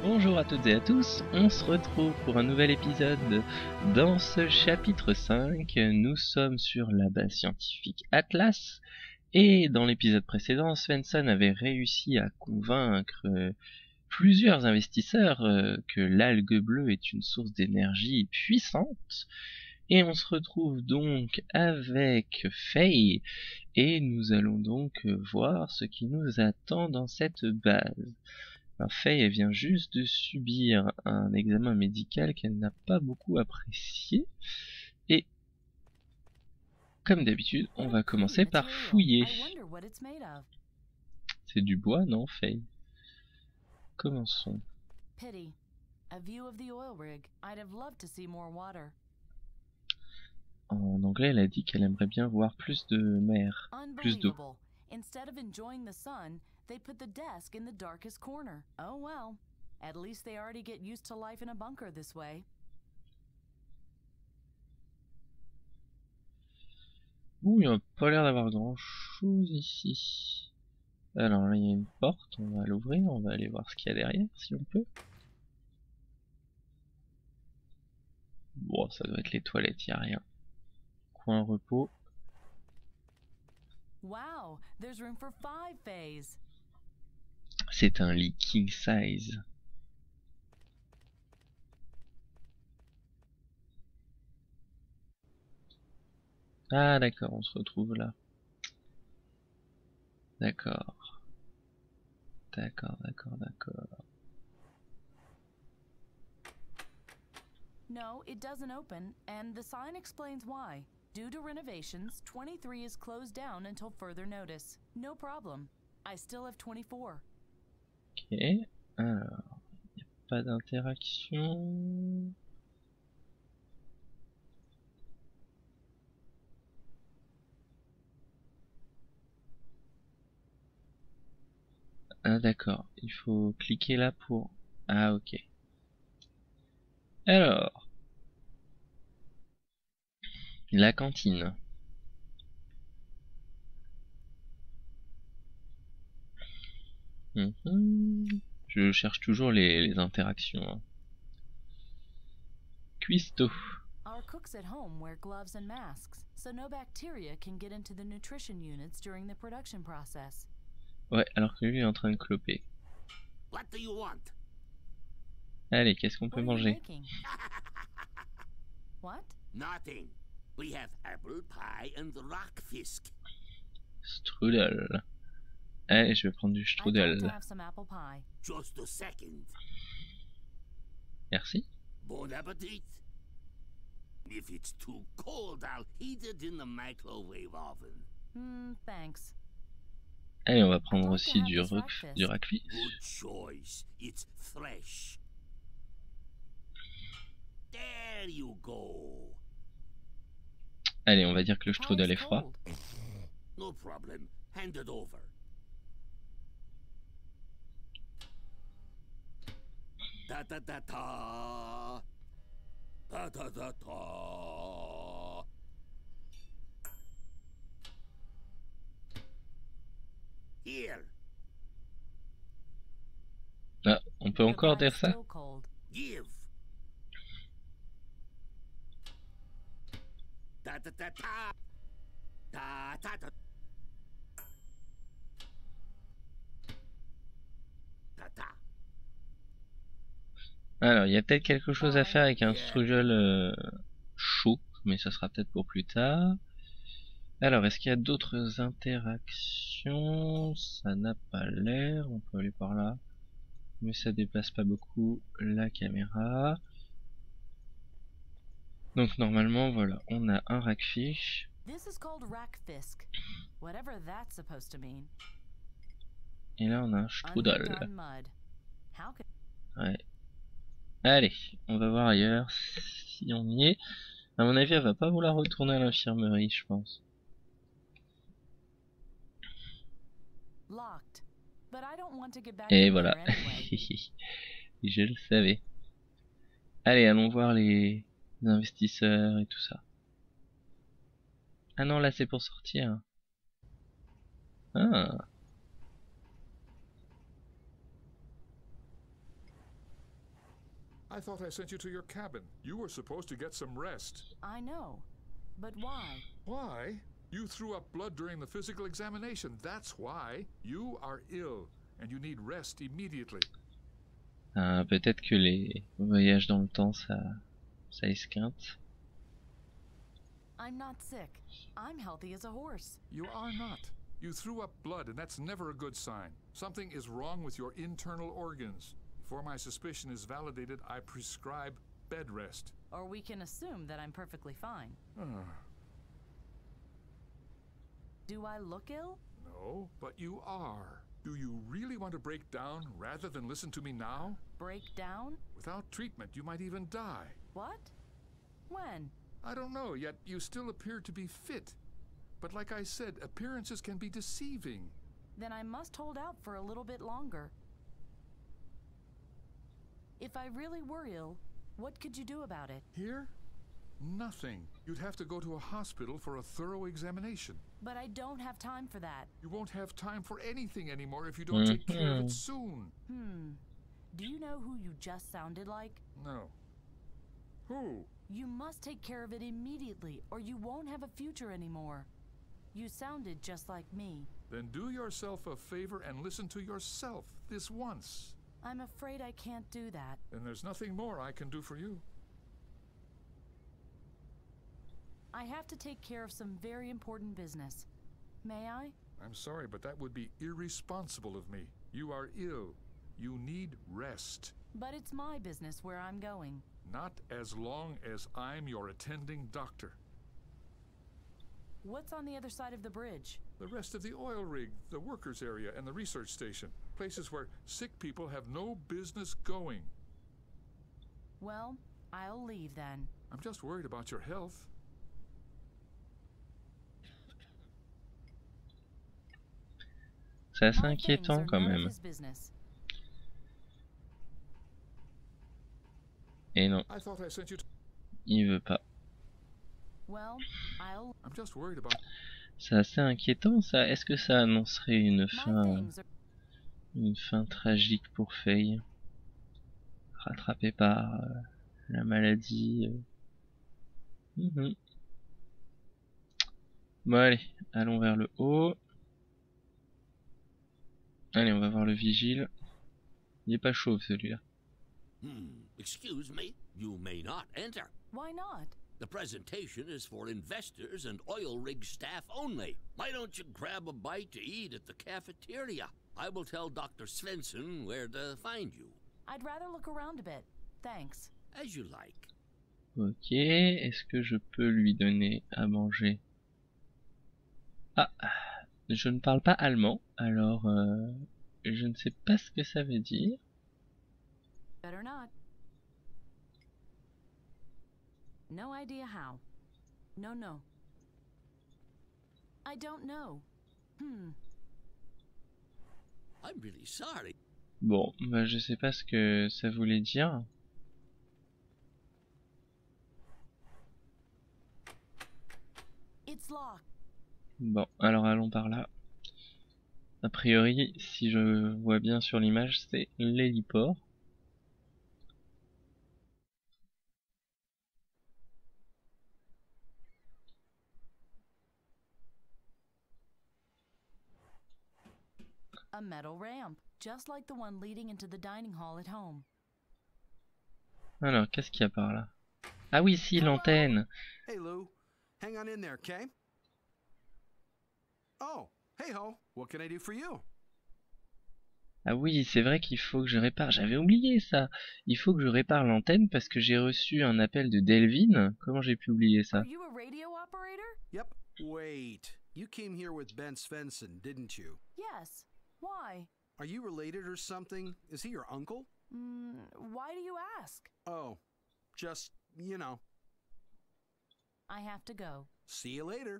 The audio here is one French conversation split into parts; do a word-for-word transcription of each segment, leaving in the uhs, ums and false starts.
Bonjour à toutes et à tous, on se retrouve pour un nouvel épisode. Dans ce chapitre cinq, nous sommes sur la base scientifique Atlas, et dans l'épisode précédent, Svensson avait réussi à convaincre plusieurs investisseurs que l'algue bleue est une source d'énergie puissante, et on se retrouve donc avec Faye, et nous allons donc voir ce qui nous attend dans cette base. Alors Faye, elle vient juste de subir un examen médical qu'elle n'a pas beaucoup apprécié. Et comme d'habitude, on va commencer par fouiller. C'est du bois, non, Faye? Commençons. En anglais, elle a dit qu'elle aimerait bien voir plus de mer, plus d'eau. They put the desk in the darkest corner. Oh well. At least they already get used to life in a bunker this way. Ouh, il n'y a pas l'air d'avoir grand chose ici. Alors là, il y a une porte, on va l'ouvrir, on va aller voir ce qu'il y a derrière, si on peut. Bon, ça doit être les toilettes, il n'y a rien. Coin repos. Wow, there's room for five Fays. C'est un lit king size. Ah d'accord, on se retrouve là. D'accord. D'accord, d'accord, d'accord. No, it doesn't open, and the sign explains why. Due to renovations, twenty-three is closed down until further notice. No problem. I still have twenty-four. Ok, alors, il n'y a pas d'interaction. Ah d'accord, il faut cliquer là pour... Ah ok. Alors, la cantine. Mmh. Je cherche toujours les, les interactions. Hein. Cuistot. Our cooks at home wear gloves and masks, so no bacteria can get into the nutrition units during the production process. Ouais, alors que lui est en train de cloper. What do you want? Allez, qu'est-ce qu'on peut manger? What? Nothing. We have apple pie and rockfisk. Strudel. Allez, je vais prendre du strudel. Just a second. Merci. Bon appétit. If it's too cold, I'll heat it in the microwave oven. Hmm, thanks. Allez, on va prendre aussi du rock, du rockfish. Good choice. It's fresh. There you go. Allez, on va dire que le strudel est froid. No problem. Hand it over. Ta ta ta ta. Ta ta ta ta. Here. Ah, on peut encore dire ça? Give. Ta ta ta ta. Ta ta ta. Ta ta. Alors, il y a peut-être quelque chose à faire avec un strudel euh, chaud, mais ça sera peut-être pour plus tard. Alors, est-ce qu'il y a d'autres interactions? Ça n'a pas l'air, on peut aller par là. Mais ça déplace pas beaucoup la caméra. Donc normalement, voilà, on a un rockfish. Et là, on a un strudel. Ouais. Allez, on va voir ailleurs si on y est. À mon avis, elle va pas vouloir retourner à l'infirmerie, je pense. Et voilà. Je le savais. Allez, allons voir les investisseurs et tout ça. Ah non, là c'est pour sortir. Ah. I thought I sent you to your cabin. You were supposed to get some rest. I know. But why? Why? You threw up blood during the physical examination. That's why. You are ill, and you need rest immediately. Ah, peut-être que les voyages dans le temps, ça, ça esquinte. I'm not sick. I'm healthy as a horse. You are not. You threw up blood, and that's never a good sign. Something is wrong with your internal organs. Before my suspicion is validated, I prescribe bed rest. Or we can assume that I'm perfectly fine. Do I look ill? No, but you are. Do you really want to break down rather than listen to me now? Break down? Without treatment, you might even die. What? When? I don't know, yet you still appear to be fit. But like I said, appearances can be deceiving. Then I must hold out for a little bit longer. If I really were ill, what could you do about it? Here? Nothing. You'd have to go to a hospital for a thorough examination. But I don't have time for that. You won't have time for anything anymore if you don't take care of it soon. Hmm. Do you know who you just sounded like? No. Who? You must take care of it immediately, or you won't have a future anymore. You sounded just like me. Then do yourself a favor and listen to yourself this once. I'm afraid I can't do that. Then there's nothing more I can do for you. I have to take care of some very important business. May I? I'm sorry, but that would be irresponsible of me. You are ill. You need rest. But it's my business where I'm going. Not as long as I'm your attending doctor. What's on the other side of the bridge? The rest of the oil rig, the workers' area, and the research station. Places where sick people have no business going. Well, I'll leave then. I'm just worried about your health. C'est assez My things inquiétant are quand none of même. his business. Et non, I thought I sent you to... il veut pas. Well, I'll... I'm just worried about... C'est assez inquiétant ça. Est-ce que ça annoncerait une My fin, things are... une fin tragique pour Faye, rattrapée par euh, la maladie. euh. Mhm. Bon allez, allons vers le haut. Allez, on va voir le vigile. Il est pas chauve celui-là. Hmm, excuse me, you may not enter. Why not? The presentation is for investors and oil rig staff only. Why don't you grab a bite to eat at the cafeteria? I will tell Doctor Svensson where to find you. I'd rather look around a bit. Thanks. As you like. Ok, est-ce que je peux lui donner à manger? Ah, je ne parle pas allemand, alors euh, je ne sais pas ce que ça veut dire. Better not. No idea how. No, no. I don't know. Hmm. I'm really sorry. Bon, bah je sais pas ce que ça voulait dire. It's locked. Bon, alors allons par là. A priori, si je vois bien sur l'image, c'est l'héliport. A metal ramp, just like the one leading into the dining hall at home. Alors, qu'est-ce qu'il y a par là? Ah oui, si, l'antenne. Hey, Lou. Hang on in there, okay? Oh, hey ho. What can I do for you? Ah oui, c'est vrai qu'il faut que je répare. J'avais oublié ça. Il faut que je répare l'antenne parce que j'ai reçu un appel de Delvin. Comment j'ai pu oublier ça? Are you a radio operator? Yep. Wait. You came here with Ben Svensson, didn't you? Yes. Why? Are you related or something? Is he your uncle? Mm, why do you ask? Oh, just, you know. I have to go. See you later.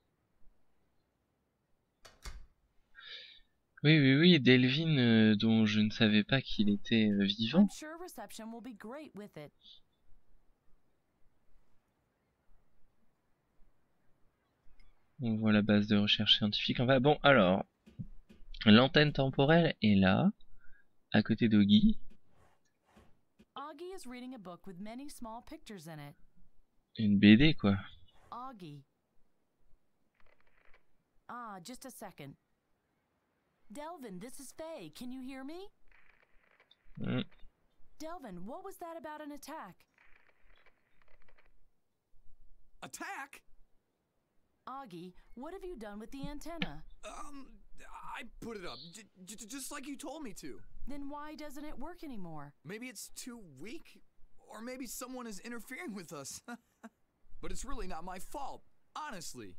Oui, oui, oui, Delvin, euh, dont je ne savais pas qu'il était euh, vivant. I'm sure reception will be great with it. On voit la base de recherche scientifique. Enfin, bon, alors, l'antenne temporelle est là, à côté d'Oggy. Augie is reading a book with many small pictures in it. Une B D, quoi. Augie. Ah, just a second. Delvin, this is Faye. Can you hear me? Mm. Delvin, what was that about an attack? Attack? Augie, what have you done with the antenna? Um, I put it up, j j just like you told me to. Then why doesn't it work anymore? Maybe it's too weak, or maybe someone is interfering with us. But it's really not my fault, honestly.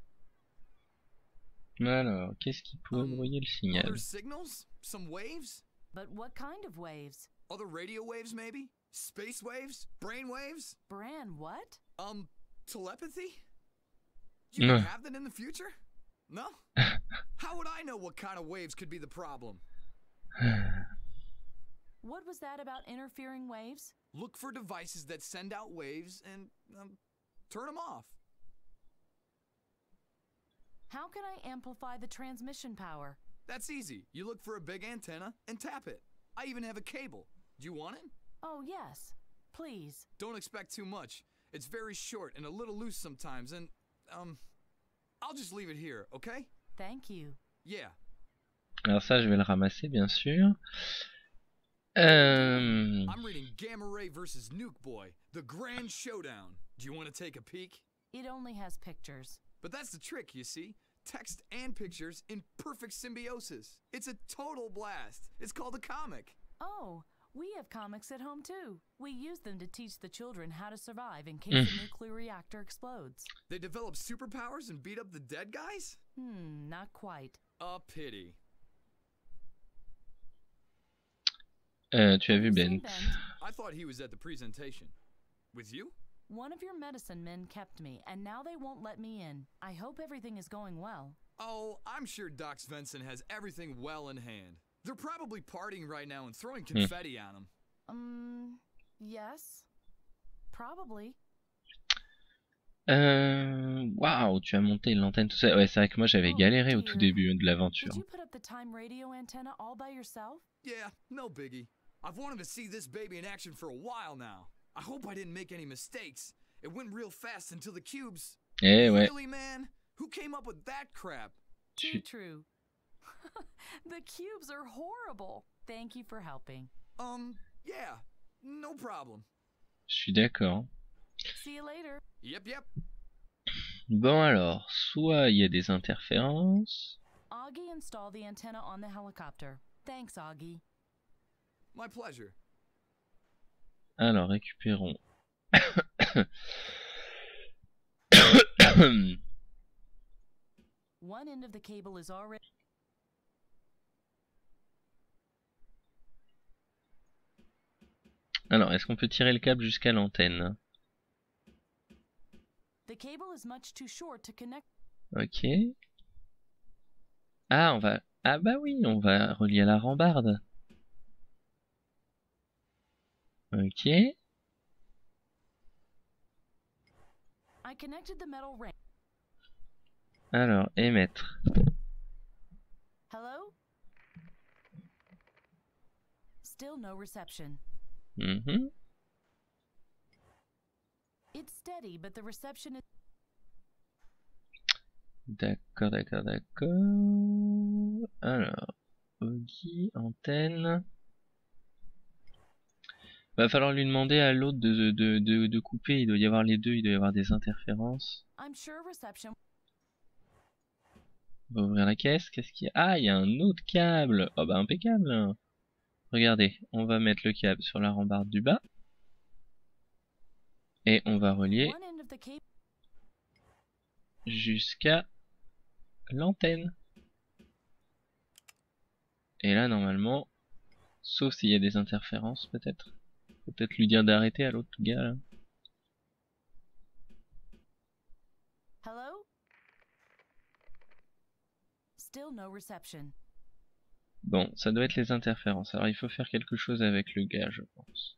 Alors, qu'est-ce qui pourrait Um, brouiller le signal? Other signals? Some waves? But what kind of waves? Other radio waves, maybe? Space waves? Brain waves? Bran, what? Um, telepathy? You No. don't have that in the future? No? How would I know what kind of waves could be the problem? What was that about interfering waves? Look for devices that send out waves and um, turn them off. How can I amplify the transmission power? That's easy. You look for a big antenna and tap it. I even have a cable. Do you want it? Oh, yes. Please. Don't expect too much. It's very short and a little loose sometimes, and, um, I'll just leave it here, okay? Thank you. Yeah. Alors ça, je vais le ramasser, bien sûr. Euh... I'm reading Gamma Ray versus Nuke Boy, the grand showdown. Do you want to take a peek? It only has pictures. But that's the trick, you see. Text and pictures in perfect symbiosis. It's a total blast. It's called a comic. Oh, we have comics at home too. We use them to teach the children how to survive in case a nuclear reactor explodes. They develop superpowers and beat up the dead guys? Hmm, not quite. A pity. Euh, tu as Have vu you Ben? seen Ben? I thought he was at the presentation. With you? One of your medicine men kept me, and now they won't let me in. I hope everything is going well. Oh, I'm sure Doc Svensson has everything well in hand. They're probably partying right now and throwing confetti on him. Um, yes. Probably. Euh... Waouh, tu as monté l'antenne tout ça. Ouais, c'est vrai que moi j'avais Oh, galéré au tout dear. début de l'aventure. Did you put up the time radio antenna all by yourself? Yeah, no biggie. I've wanted to see this baby in action for a while now. I hope I didn't make any mistakes. It went real fast until the cubes. Eh ouais. Really, man? Who came up with that crap? Too Tu... true. The cubes are horrible. Thank you for helping. Um, yeah, no problem. Je suis d'accord. See you later. Yep, yep. Bon alors, soit il y a des interférences. Augie installed the antenna on the helicopter. Thanks, Augie. My pleasure. Alors, récupérons. One end of the cable is already... Alors, est-ce qu'on peut tirer le câble jusqu'à l'antenne? The cable is much too short to connect. Ok. Ah, on va... Ah bah oui, on va relier à la rambarde. Ok. I connected the metal ring. Alors, émettre. Hello? Still no reception. Mhm. It's steady, but the reception is... D'accord, d'accord, d'accord. Alors, Augie, antenne. Va falloir lui demander à l'autre de, de, de, de couper. Il doit y avoir les deux, il doit y avoir des interférences. I'm sure reception... On va ouvrir la caisse. Qu'est-ce qu'il y a? Ah, il y a un autre câble. Oh bah impeccable. Regardez, on va mettre le câble sur la rambarde du bas. Et on va relier One end of the cable... jusqu'à l'antenne. Et là, normalement, sauf s'il y a des interférences, peut-être. Faut peut-être lui dire d'arrêter à l'autre gars, là. Hello? Still no reception. Bon, ça doit être les interférences. Alors, il faut faire quelque chose avec le gars, je pense.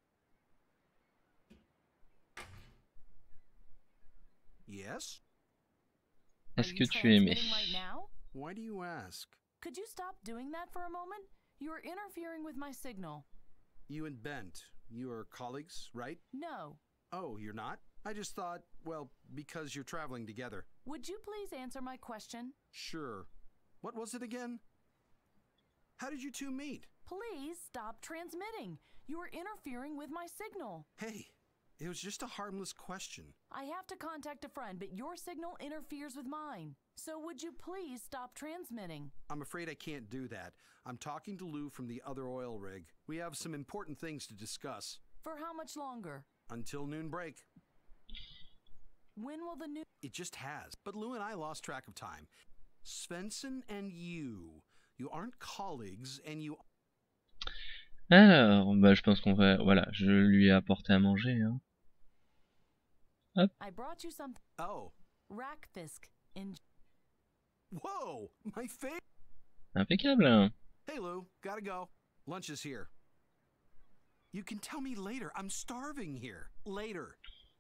Yes? Est-ce Are que you tu es aimé? transmitting right now? Why do you ask? Could you stop doing that for a moment? You're interfering with my signal. You and Bent, You are colleagues, right? No. Oh, you're not? I just thought, well, because you're traveling together. Would you please answer my question? Sure. What was it again? How did you two meet? Please stop transmitting. You are interfering with my signal. Hey, it was just a harmless question. I have to contact a friend, but your signal interferes with mine. So would you please stop transmitting? I'm afraid I can't do that. I'm talking to Lou from the other oil rig. We have some important things to discuss. For how much longer? Until noon break. When will the new... It just has. But Lou and I lost track of time. Svensson and you. You aren't colleagues and you... Alors, bah, je pense qu'on va... Voilà, je lui ai apporté à manger. Hein. Hop. I brought you something. Oh. Rackfisk in... Whoa! My face! Impeccable. Hein. Hey Lou, gotta go. Lunch is here. You can tell me later. I'm starving here. Later.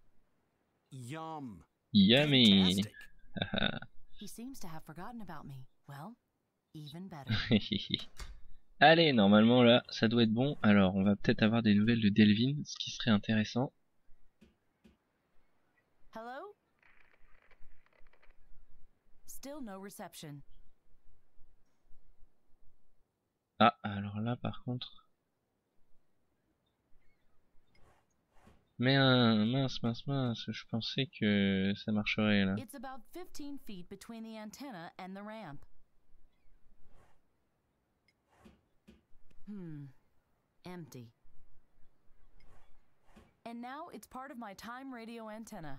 Yum. Yummy. Fantastic. He seems to have forgotten about me. Well, even better. Allez, normalement là, ça doit être bon. Alors, on va peut-être avoir des nouvelles de Delvin, ce qui serait intéressant. Hello? Still no reception. Ah, alors là par contre... Mais euh, mince, mince, mince, je pensais que ça marcherait là. It's about fifteen feet between the antenna and the ramp. Hmm. Empty. And now it's part of my time radio antenna.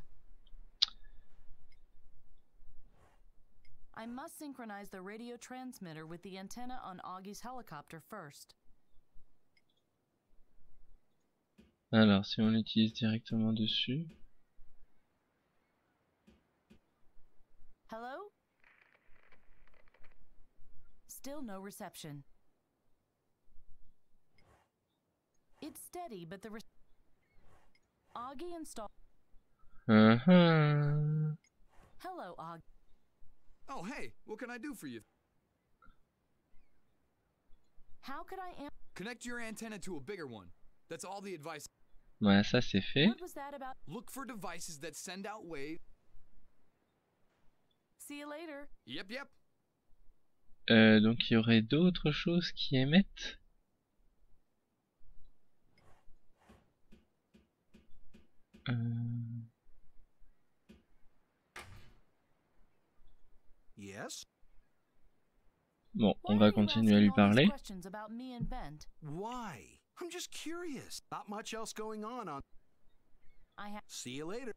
I must synchronize the radio transmitter with the antenna on Augie's helicopter first. Alors, si on l'utilise directement dessus... Hello? Still no reception. It's steady, but the re Augie installed. Uh-huh. Hello, Augie. Oh, hey, what can I do for you? How could I am- Connect your antenna to a bigger one. That's all the advice. Ouais, ça c'est fait. What was that about? Look for devices that send out waves. See you later. Yep, yep. Euh, donc il y aurait d'autres choses qui émettent. Euh... Yes? Bon, on Why va are you continuer à asking lui all these parler. questions about me and Bent? Why? I'm just curious. Not much else going on on... I have. See you later.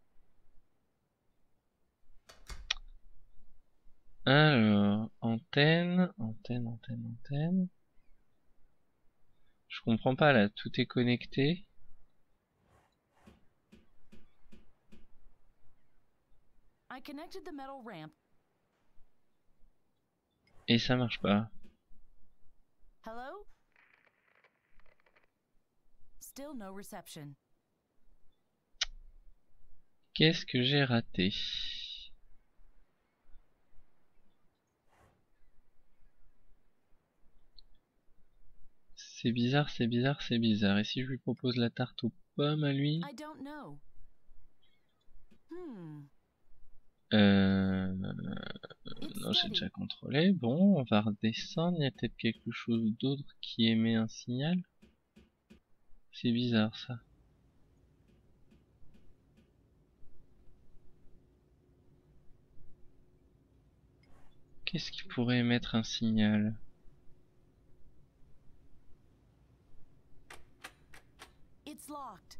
Alors, antenne, antenne, antenne, antenne. Je comprends pas là, tout est connecté. I connected the metal ramp. Et ça marche pas. Hello? Still no reception. Qu'est-ce que j'ai raté? C'est bizarre, c'est bizarre, c'est bizarre. Et si je lui propose la tarte aux pommes à lui? I don't know. Hmm. Euh... It's Non, j'ai steady. déjà contrôlé. Bon, on va redescendre. Il y a peut-être quelque chose d'autre qui émet un signal. C'est bizarre ça. Qu'est-ce qui pourrait émettre un signal? It's locked.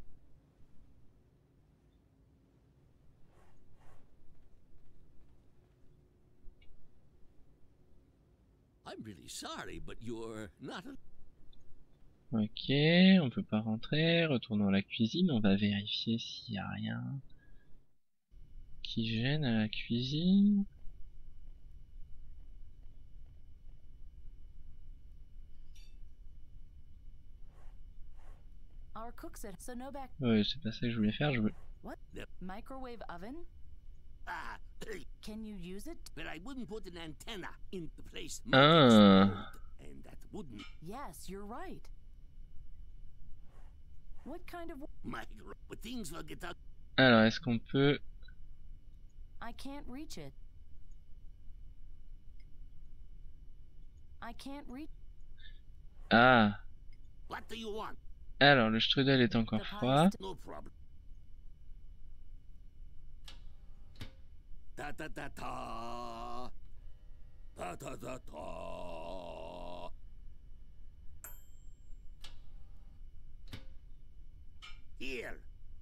I'm really sorry, but you're not a... Ok, on peut pas rentrer. Retournons à la cuisine. On va vérifier s'il y a rien qui gêne à la cuisine. Our cook's at so no back. Ouais, c'est pas ça que je voulais faire. Je voulais... What? Microwave oven? Ah, Can you use it? but I wouldn't put an antenna in the place. Ah. And that wouldn't... Yes, you're right. What kind of... My, but things will get out. Alors, est-ce qu'on peut... I can't reach it. I can't reach... Ah. What do you want? Alors, le strudel est encore The pie froid. is No problem. Ta ta ta ta. Ta ta ta ta. Here.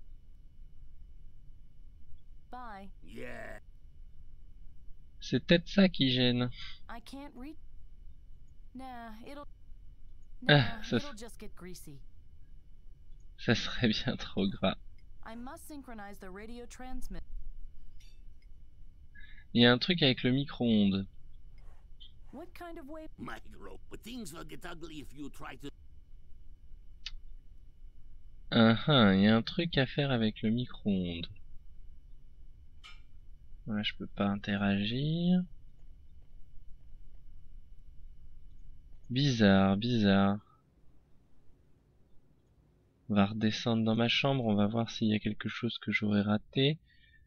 Bye. Yeah. C'est peut-être ça qui gêne. I can't reach... Nah, it'll... Ah, Nah, ça, it'll just get greasy. ça serait bien trop gras. I must synchronize the radio transmit... Il y a un truc avec le micro-ondes. What kind of way... Micro, but things will get ugly if you try to. Ah ah, il y a un truc à faire avec le micro-ondes. Voilà, je peux pas interagir. Bizarre, bizarre. On va redescendre dans ma chambre, on va voir s'il y a quelque chose que j'aurais raté.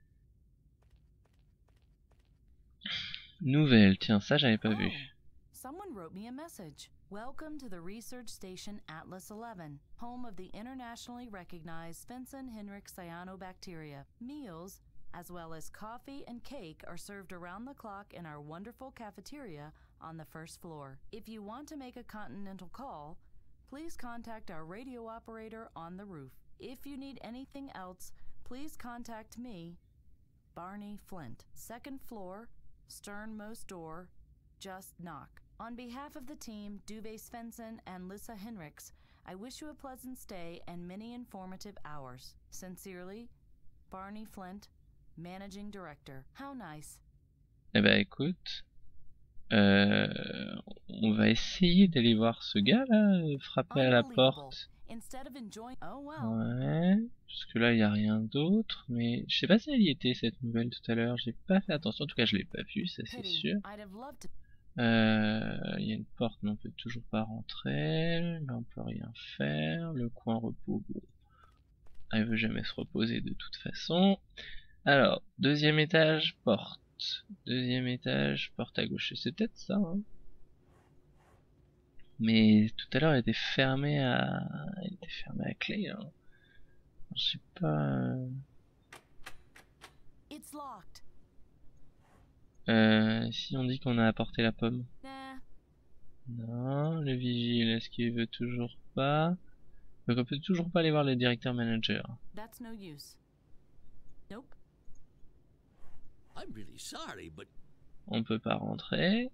Nouvelle, tiens, ça j'avais pas vu. Oh, someone wrote me a message. Welcome to the research station Atlas eleven, home of the internationally recognized Svensson-Henrik cyanobacteria. Meals, as well as coffee and cake, are served around the clock in our wonderful cafeteria on the first floor. If you want to make a continental call, please contact our radio operator on the roof. If you need anything else, please contact me, Barney Flint. Second floor, sternmost door, just knock. On behalf of the team, Duve Svensson and Lissa Henriks, I wish you a pleasant stay and many informative hours. Sincerely, Barney Flint, Managing Director. How nice. Eh ben écoute, euh, on va essayer d'aller voir ce gars là, frapper à la porte. Instead of enjoying... Oh well. Ouais, parce que là il y a rien d'autre, mais je sais pas si elle y était cette nouvelle tout à l'heure, j'ai pas fait attention, en tout cas je l'ai pas vue, ça c'est Pity. sûr. I'd have loved to... Euh, il y a une porte mais on peut toujours pas rentrer, là on peut rien faire, le coin repos, bon, elle veut jamais se reposer de toute façon. Alors, deuxième étage, porte, deuxième étage, porte à gauche, c'est peut-être ça, hein. Mais tout à l'heure elle était fermée à, elle était fermée à clé, hein. Je sais pas. Euh... It's locked. Euh, si on dit qu'on a apporté la pomme. Nah. Non, le vigile, est-ce qu'il veut toujours pas? Donc on peut toujours pas aller voir le directeur manager. That's no use. Nope. I'm really sorry, but On peut pas rentrer.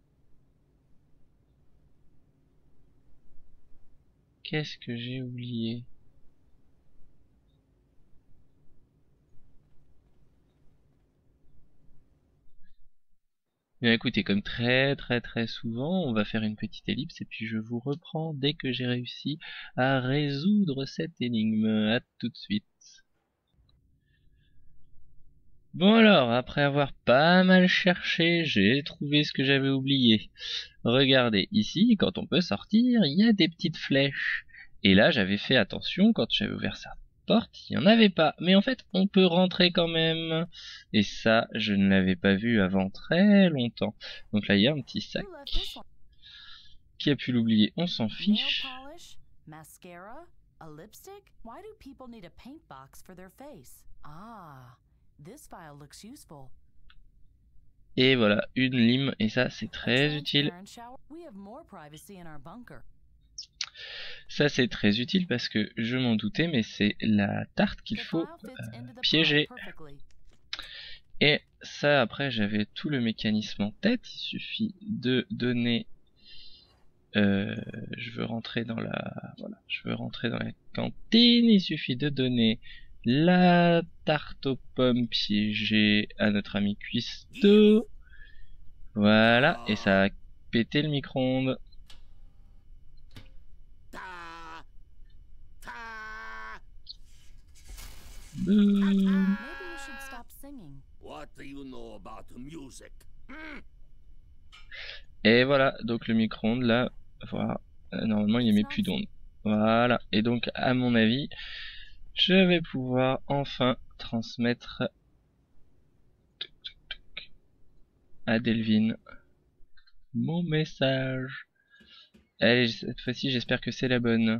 Qu'est-ce que j'ai oublié? Bien écoutez, comme très très très souvent, on va faire une petite ellipse et puis je vous reprends dès que j'ai réussi à résoudre cette énigme. À tout de suite. Bon alors, après avoir pas mal cherché, j'ai trouvé ce que j'avais oublié. Regardez, ici, quand on peut sortir, il y a des petites flèches. Et là, j'avais fait attention, quand j'avais ouvert cette porte, il n'y en avait pas. Mais en fait, on peut rentrer quand même. Et ça, je ne l'avais pas vu avant très longtemps. Donc là, il y a un petit sac. Who left this one? Qui a pu l'oublier? On s'en Nail fiche. polish, mascara, a lipstick? Why do people need a paint box for their face? Ah, this file looks useful. Et voilà, une lime. Et ça, c'est A très utile. transparent shower. We have more privacy in our bunker. Ça, c'est très utile parce que je m'en doutais, mais c'est la tarte qu'il The faut file fits euh, into the pile piéger. perfectly. Et ça, après, j'avais tout le mécanisme en tête. Il suffit de donner... Euh, je veux rentrer dans la... Voilà, je veux rentrer dans la cantine. Il suffit de donner la tarte aux pommes piégée à notre ami Cuisto. Voilà, et ça a pété le micro-ondes. ta ta. Boum. Maybe you should stop singing. What do you know about the music? Hmm? Et voilà, donc le micro-ondes là, voilà, euh, normalement il émet plus d'ondes. Voilà, et donc à mon avis, je vais pouvoir enfin transmettre à Delvin mon message. Allez, cette fois-ci, j'espère que c'est la bonne.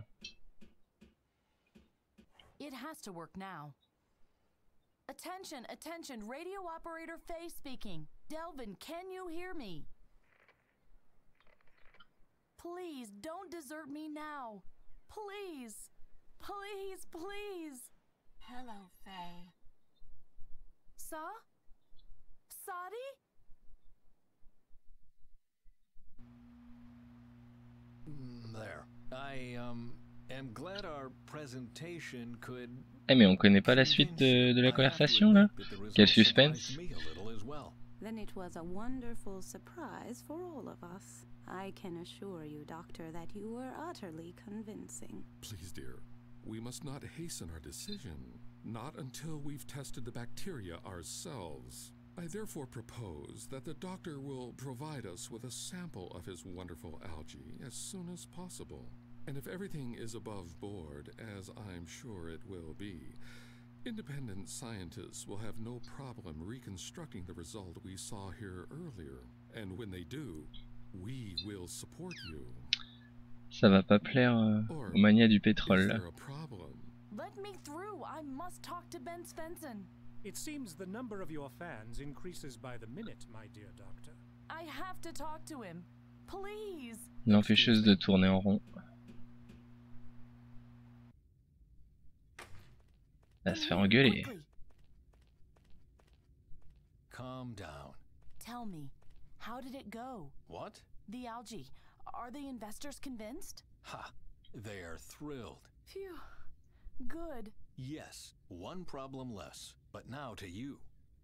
It has to work now. Attention, attention, radio operator Faye speaking. Delvin, can you hear me? Please, don't desert me now. Please, please, please. Hello, Faye. Sa? Sadi? There. I, um, am glad our presentation could... Eh mais on connaît pas la suite de, de la conversation là? Quel suspense! Then it was a wonderful surprise for all of us. I can assure you, Doctor, that you were utterly convincing. Please, dear, we must not hasten our decision. Not until we've tested the bacteria ourselves. I therefore propose that the doctor will provide us with a sample of his wonderful algae as soon as possible. And if everything is above board, as I'm sure it will be, independent scientists will have no problem reconstructing the result we saw here earlier. And when they do, we will support you. Ça va pas plaire euh, aux manias du pétrole là. Let me through. I must talk to Ben Svensson. It seems the number of your fans increases by the minute, my dear doctor. I have to talk to him. Please. L'empêcheuse de tourner en rond. Va se faire engueuler. Calm down. Tell me, how did it go? What? The algae. Are the investors convinced? Ha! They are thrilled. Phew. Good. Yes, one problem less. But now to you.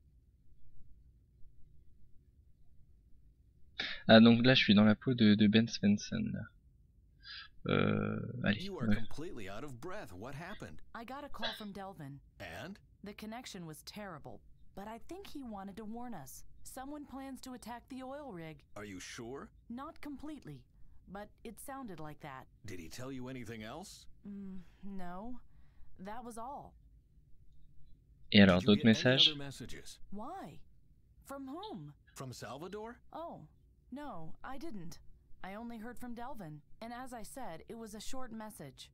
Ah donc là je suis dans la peau de, de Ben Svensson là. Euh, allez. You are Ouais. completely out of breath. What happened? I got a call from Delvin. And? The connection was terrible, but I think he wanted to warn us. Someone plans to attack the oil rig. Are you sure? Not completely, but it sounded like that. Did he tell you anything else? Mm, no, that was all. Et alors Did you d'autres get any messages? other messages? Why? From whom? From Salvador? Oh, no, I didn't. I only heard from Delvin, and as I said, it was a short message.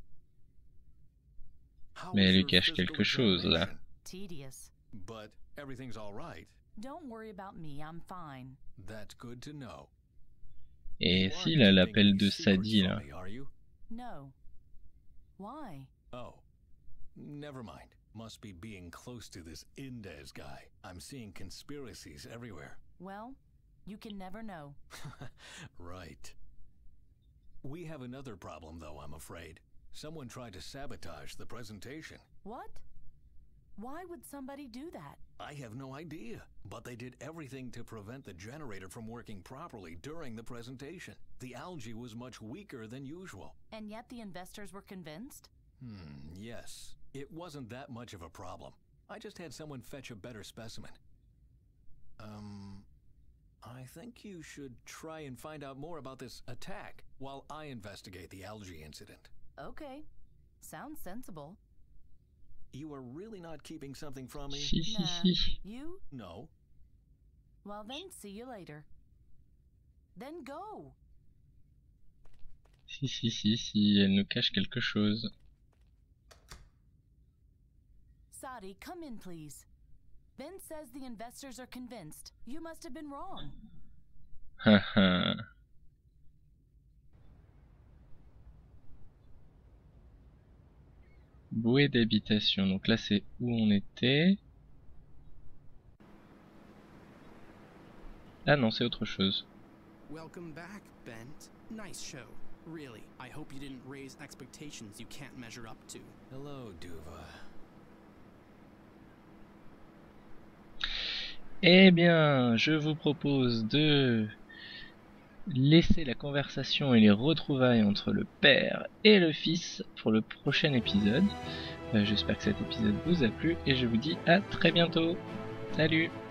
How Mais was elle lui your cache physical quelque chose là. examination? Tedious. But everything's all right. Don't worry about me, I'm fine. That's good to know. Et You si aren't là keeping l'appel any de secrets Sadie from là. me, are you? No. Why? Oh, never mind. Must be being close to this Indez guy. I'm seeing conspiracies everywhere. Well, you can never know. Right. We have another problem though, I'm afraid. Someone tried to sabotage the presentation. What? Why would somebody do that? I have no idea, but they did everything to prevent the generator from working properly during the presentation. The algae was much weaker than usual. And yet the investors were convinced? Hmm, yes. It wasn't that much of a problem. I just had someone fetch a better specimen. Um, I think you should try and find out more about this attack while I investigate the algae incident. Okay. Sounds sensible. You are really not keeping something from me? Si si Nah. si. You? No. Well then, see you later. Then go! Si si si si. Elle nous cache quelque chose. Sadi, come in please. Ben says the investors are convinced. You must have been wrong. Haha. Bouée d'habitation. Donc là c'est où on était. Ah non, c'est autre chose. Welcome back, Bent. Nice show. Really, I hope you didn't raise expectations you can't measure up to. Hello, Duva. Eh bien, je vous propose de laisser la conversation et les retrouvailles entre le père et le fils pour le prochain épisode. Euh, J'espère que cet épisode vous a plu et je vous dis à très bientôt. Salut!